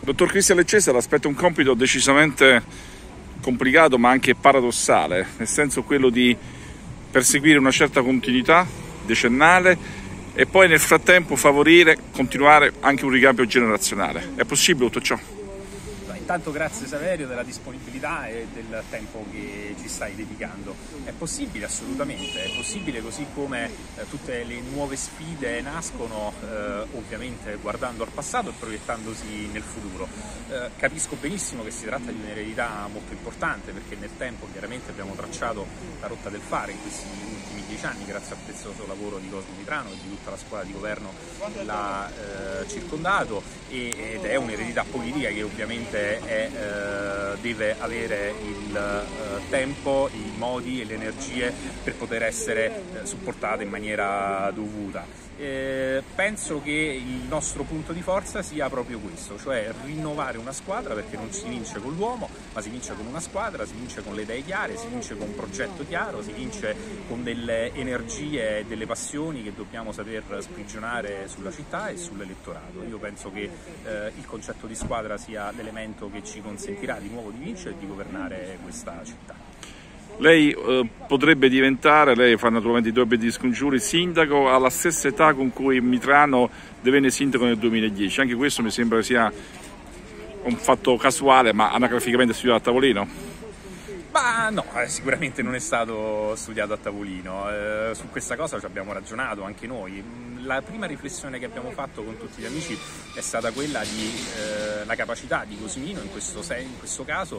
Dottor Cristian Leccese aspetta un compito decisamente complicato ma anche paradossale, nel senso quello di perseguire una certa continuità decennale e poi nel frattempo favorire, continuare anche un ricambio generazionale. È possibile tutto ciò? Intanto grazie Saverio della disponibilità e del tempo che ci stai dedicando. È possibile assolutamente, è possibile, così come tutte le nuove sfide nascono ovviamente guardando al passato e proiettandosi nel futuro. Capisco benissimo che si tratta di un'eredità molto importante, perché nel tempo chiaramente abbiamo tracciato la rotta del fare in questi ultimi 10 anni grazie al prezioso lavoro di Cosmo Mitrano e di tutta la squadra di governo che l'ha circondato, ed è un'eredità politica che ovviamente deve avere il tempo, i modi e le energie per poter essere supportate in maniera dovuta. Penso che il nostro punto di forza sia proprio questo, cioè rinnovare una squadra, perché non si vince con l'uomo, ma si vince con una squadra, si vince con le idee chiare, si vince con un progetto chiaro, si vince con delle energie e delle passioni che dobbiamo saper sprigionare sulla città e sull'elettorato. Io penso che il concetto di squadra sia l'elemento che ci consentirà di nuovo di vincere e di governare questa città. Lei potrebbe diventare, lei fa naturalmente i due obiettivi scongiuri, sindaco alla stessa età con cui Mitrano divenne sindaco nel 2010. Anche questo mi sembra sia un fatto casuale, ma anagraficamente studiato a tavolino. Ma no, sicuramente non è stato studiato a tavolino, su questa cosa ci abbiamo ragionato anche noi. La prima riflessione che abbiamo fatto con tutti gli amici è stata quella di la capacità di Cosimino, in questo caso,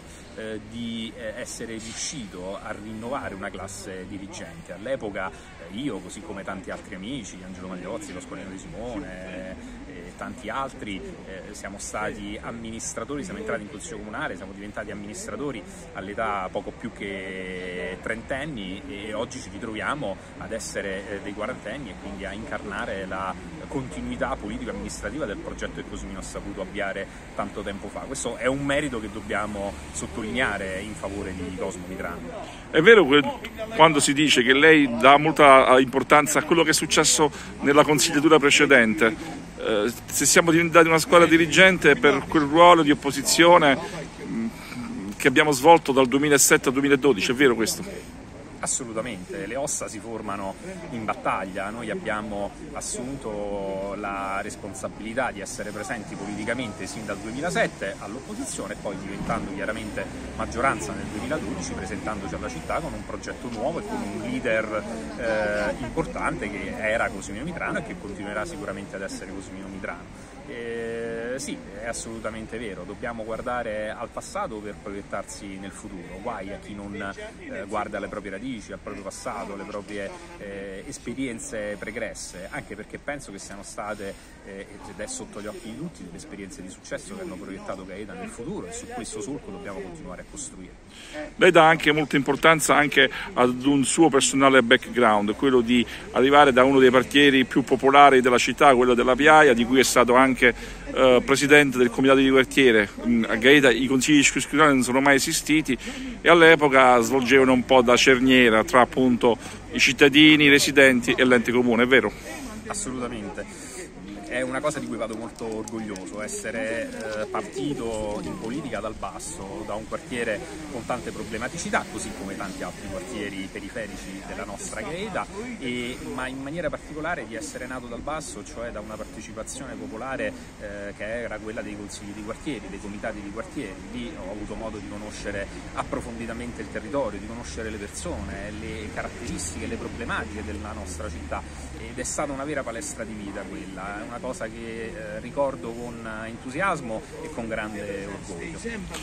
di essere riuscito a rinnovare una classe dirigente. All'epoca io, così come tanti altri amici, Angelo Magliozzi, lo Scolino di Simone e tanti altri, siamo stati amministratori, siamo entrati in consiglio comunale, siamo diventati amministratori all'età poco più che trentenni, e oggi ci ritroviamo ad essere dei quarantenni e quindi a incarnare la continuità politico-amministrativa del progetto che Cosimino ha saputo avviare tanto tempo fa. Questo è un merito che dobbiamo sottolineare in favore di Cosmo Mitrano. È vero quando si dice che lei dà molta importanza a quello che è successo nella consigliatura precedente? Se siamo diventati una squadra dirigente per quel ruolo di opposizione che abbiamo svolto dal 2007 al 2012, è vero questo? Assolutamente, le ossa si formano in battaglia. Noi abbiamo assunto la responsabilità di essere presenti politicamente sin dal 2007 all'opposizione, e poi diventando chiaramente maggioranza nel 2012, presentandoci alla città con un progetto nuovo e con un leader importante che era Cosimino Mitrano e che continuerà sicuramente ad essere Cosimino Mitrano. Sì, è assolutamente vero, dobbiamo guardare al passato per proiettarsi nel futuro. Guai a chi non guarda alle proprie radici, al proprio passato, alle proprie esperienze pregresse, anche perché penso che siano state, ed è sotto gli occhi di tutti, delle esperienze di successo che hanno proiettato Gaeta nel futuro, e su questo solco dobbiamo continuare a costruire. Lei dà anche molta importanza anche ad un suo personale background, quello di arrivare da uno dei quartieri più popolari della città, quello della Piaia, di cui è stato anche presidente del comitato di quartiere. A Gaeta i consigli circoscrizionali non sono mai esistiti e all'epoca svolgevano un po' da cerniera tra appunto i cittadini, i residenti e l'ente comune, è vero? Assolutamente. È una cosa di cui vado molto orgoglioso, essere partito in politica dal basso, da un quartiere con tante problematicità, così come tanti altri quartieri periferici della nostra Gaeta, ma in maniera particolare di essere nato dal basso, cioè da una partecipazione popolare che era quella dei consigli di quartieri, dei comitati di quartieri. Lì ho avuto modo di conoscere approfonditamente il territorio, di conoscere le persone, le caratteristiche, le problematiche della nostra città, ed è stata una vera palestra di vita quella, una cosa che ricordo con entusiasmo e con grande orgoglio.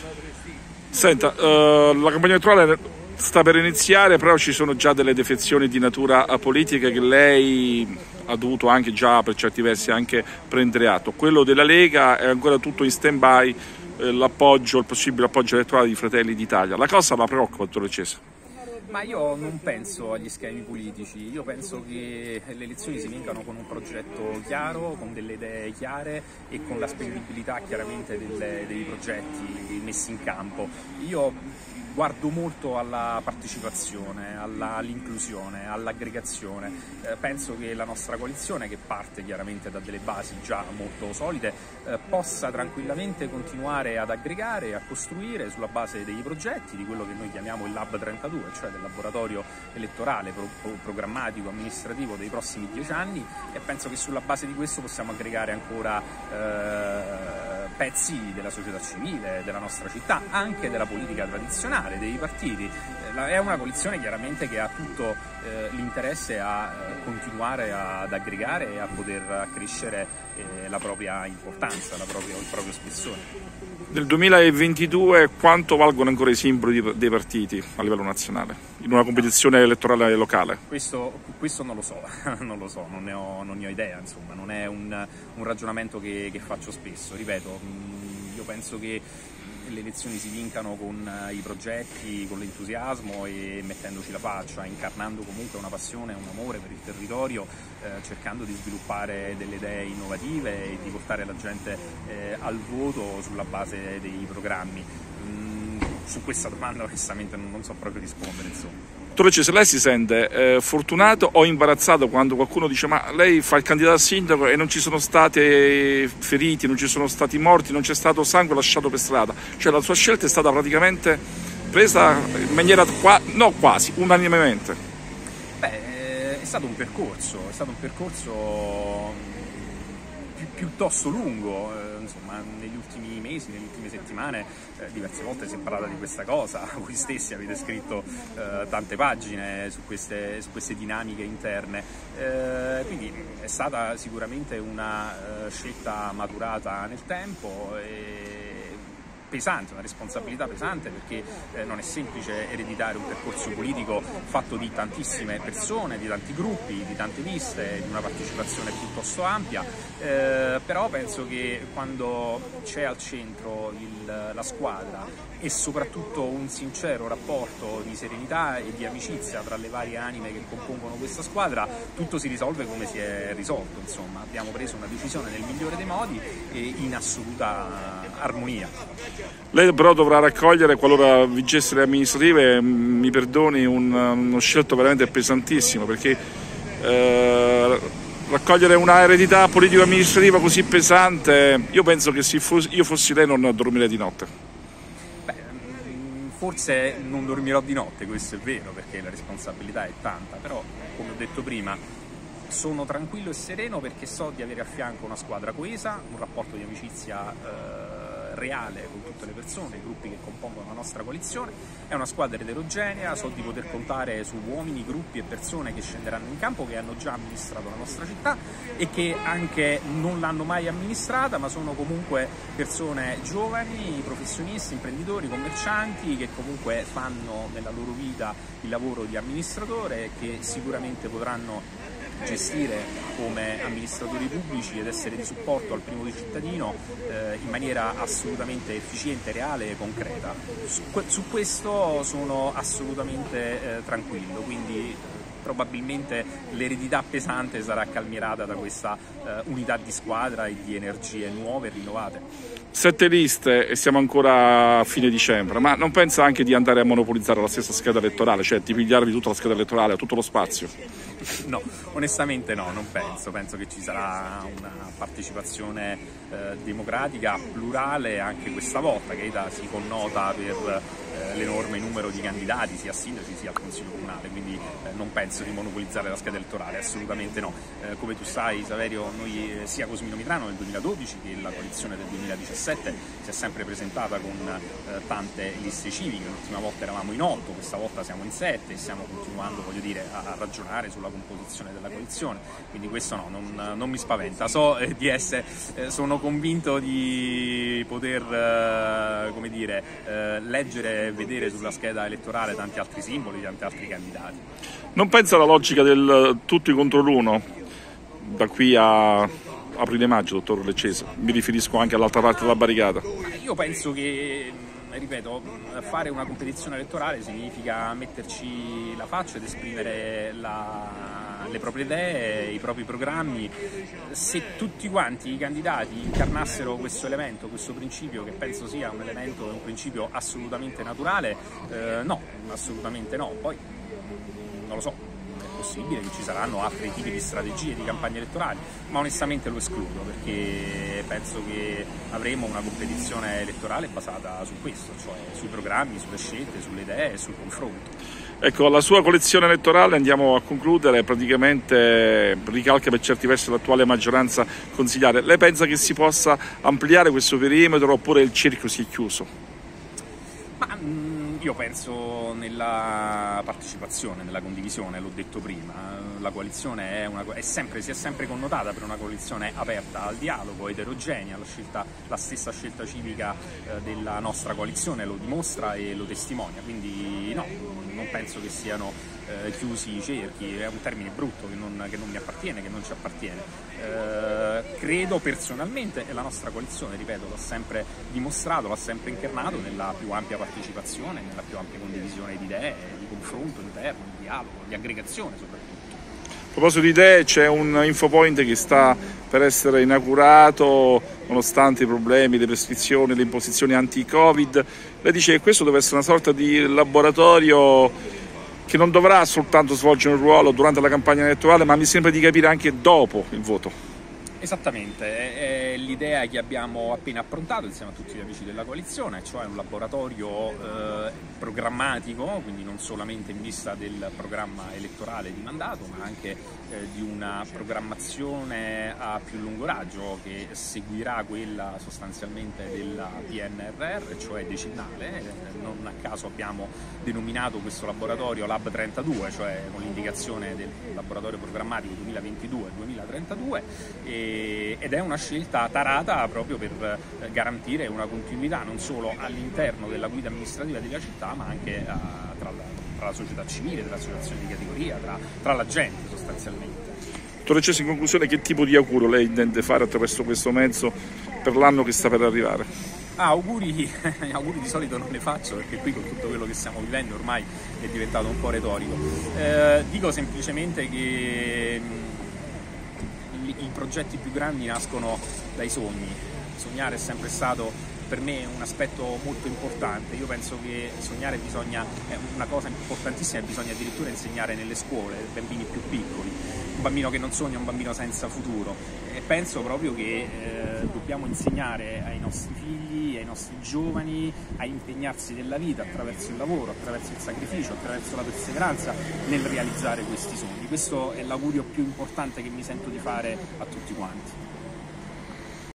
Senta, la campagna elettorale sta per iniziare, però ci sono già delle defezioni di natura politica che lei ha dovuto anche già per certi versi anche prendere atto. Quello della Lega è ancora tutto in stand-by, il possibile appoggio elettorale di Fratelli d'Italia. La cosa la preoccupa, dottor Leccese? Ma io non penso agli schemi politici, io penso che le elezioni si vincano con un progetto chiaro, con delle idee chiare e con la spendibilità chiaramente dei progetti messi in campo. Io guardo molto alla partecipazione, all'inclusione, all'aggregazione. Penso che la nostra coalizione, che parte chiaramente da delle basi già molto solide, possa tranquillamente continuare ad aggregare e a costruire sulla base dei progetti, di quello che noi chiamiamo il Lab 32, cioè del laboratorio elettorale programmatico amministrativo dei prossimi 10 anni, e penso che sulla base di questo possiamo aggregare ancora pezzi della società civile, della nostra città, anche della politica tradizionale, dei partiti. È una coalizione chiaramente che ha tutto l'interesse a continuare ad aggregare e a poter accrescere la propria importanza, il proprio spessore. Nel 2022 quanto valgono ancora i simboli dei partiti a livello nazionale, in una competizione elettorale locale? Questo non lo so, non ne ho idea, insomma, non è un ragionamento che faccio spesso. Ripeto, io penso che le elezioni si vincano con i progetti, con l'entusiasmo e mettendoci la faccia, incarnando comunque una passione, un amore per il territorio, cercando di sviluppare delle idee innovative e di portare la gente al voto sulla base dei programmi. Su questa domanda onestamente non so proprio rispondere, insomma. Dottor se lei si sente fortunato o imbarazzato quando qualcuno dice ma lei fa il candidato a sindaco e non ci sono stati feriti, non ci sono stati morti, non c'è stato sangue lasciato per strada, cioè la sua scelta è stata praticamente presa in maniera quasi unanimemente? Beh, è stato un percorso piuttosto lungo, insomma, negli ultimi mesi, nelle ultime settimane diverse volte si è parlato di questa cosa, voi stessi avete scritto tante pagine su queste dinamiche interne, quindi è stata sicuramente una scelta maturata nel tempo e pesante, una responsabilità pesante, perché non è semplice ereditare un percorso politico fatto di tantissime persone, di tanti gruppi, di tante liste, di una partecipazione piuttosto ampia, però penso che quando c'è al centro la squadra e soprattutto un sincero rapporto di serenità e di amicizia tra le varie anime che compongono questa squadra, tutto si risolve come si è risolto, insomma. Abbiamo preso una decisione nel migliore dei modi e in assoluta armonia. Lei però dovrà raccogliere, qualora vincesse le amministrative, mi perdoni, uno scelto veramente pesantissimo, perché raccogliere una eredità politico-amministrativa così pesante, io penso che se io fossi lei non dormirei di notte. Forse non dormirò di notte, questo è vero, perché la responsabilità è tanta, però come ho detto prima sono tranquillo e sereno perché so di avere a fianco una squadra coesa, un rapporto di amicizia reale con tutte le persone, i gruppi che compongono la nostra coalizione. È una squadra eterogenea, so di poter contare su uomini, gruppi e persone che scenderanno in campo, che hanno già amministrato la nostra città e che anche non l'hanno mai amministrata, ma sono comunque persone giovani, professionisti, imprenditori, commercianti, che comunque fanno nella loro vita il lavoro di amministratore e che sicuramente potranno gestire come amministratori pubblici ed essere di supporto al primo cittadino in maniera assolutamente efficiente, reale e concreta. Su questo sono assolutamente tranquillo, quindi probabilmente l'eredità pesante sarà calmierata da questa unità di squadra e di energie nuove e rinnovate. 7 liste e siamo ancora a fine dicembre, ma non pensa anche di andare a monopolizzare la stessa scheda elettorale, cioè di pigliarvi tutta la scheda elettorale, tutto lo spazio? No, onestamente no, non penso. Penso che ci sarà una partecipazione democratica, plurale anche questa volta, che si connota per l'enorme numero di candidati sia a sindaci sia al Consiglio Comunale, quindi non penso di monopolizzare la scheda elettorale, assolutamente no. Come tu sai, Saverio, noi sia Cosimino Mitrano nel 2012 che la coalizione del 2017 si è sempre presentata con tante liste civiche. L'ultima volta eravamo in 8, questa volta siamo in 7 e stiamo continuando, voglio dire, a ragionare sulla composizione della coalizione, quindi questo no, non mi spaventa. Sono convinto di poter come dire, leggere e vedere sulla scheda elettorale tanti altri simboli, tanti altri candidati. Non pensa alla logica del tutti contro l'uno da qui a aprile-maggio, dottor Leccese? Mi riferisco anche all'altra parte della barricata. Io penso che ripeto, fare una competizione elettorale significa metterci la faccia ed esprimere le proprie idee, i propri programmi. Se tutti quanti i candidati incarnassero questo elemento, questo principio, che penso sia un elemento, un principio assolutamente naturale, no, assolutamente no. Poi non lo so. È possibile che ci saranno altri tipi di strategie di campagna elettorali, ma onestamente lo escludo, perché penso che avremo una competizione elettorale basata su questo, cioè sui programmi, sulle scelte, sulle idee e sul confronto. Ecco, la sua coalizione elettorale, andiamo a concludere, praticamente ricalca per certi versi l'attuale maggioranza consigliare. Lei pensa che si possa ampliare questo perimetro oppure il cerchio si è chiuso? Ma io penso nella partecipazione, nella condivisione, l'ho detto prima, la coalizione si è sempre connotata per una coalizione aperta al dialogo, eterogenea, la stessa scelta civica della nostra coalizione lo dimostra e lo testimonia, quindi no, non penso che siano chiusi i cerchi, è un termine brutto che non mi appartiene, che non ci appartiene. Credo personalmente, e la nostra coalizione, ripeto, l'ha sempre dimostrato, l'ha sempre incarnato nella più ampia partecipazione, nella più ampia condivisione di idee, di confronto interno, di dialogo, di aggregazione soprattutto. A proposito di idee, c'è un infopoint che sta per essere inaugurato nonostante i problemi, le prescrizioni, le imposizioni anti-Covid. Lei dice che questo deve essere una sorta di laboratorio che non dovrà soltanto svolgere un ruolo durante la campagna elettorale, ma mi sembra di capire anche dopo il voto. Esattamente, è l'idea che abbiamo appena approntato insieme a tutti gli amici della coalizione, cioè un laboratorio programmatico, quindi non solamente in vista del programma elettorale di mandato, ma anche di una programmazione a più lungo raggio che seguirà quella sostanzialmente della PNRR, cioè decennale. Non a caso abbiamo denominato questo laboratorio Lab 32, cioè con l'indicazione del laboratorio programmatico 2022-2032, ed è una scelta tarata proprio per garantire una continuità non solo all'interno della guida amministrativa della città, ma anche tra la società civile, tra le associazioni di categoria, tra la gente sostanzialmente. Dottor Cesi, in conclusione, che tipo di auguro lei intende fare attraverso questo mezzo per l'anno che sta per arrivare? Auguri di solito non ne faccio, perché qui con tutto quello che stiamo vivendo ormai è diventato un po' retorico. Dico semplicemente che i progetti più grandi nascono dai sogni. Sognare è sempre stato per me un aspetto molto importante. Io penso che sognare è una cosa importantissima e bisogna addirittura insegnare nelle scuole ai bambini più piccoli. Un bambino che non sogna è un bambino senza futuro, e penso proprio che dobbiamo insegnare ai nostri figli, ai nostri giovani a impegnarsi nella vita attraverso il lavoro, attraverso il sacrificio, attraverso la perseveranza nel realizzare questi sogni. Questo è l'augurio più importante che mi sento di fare a tutti quanti.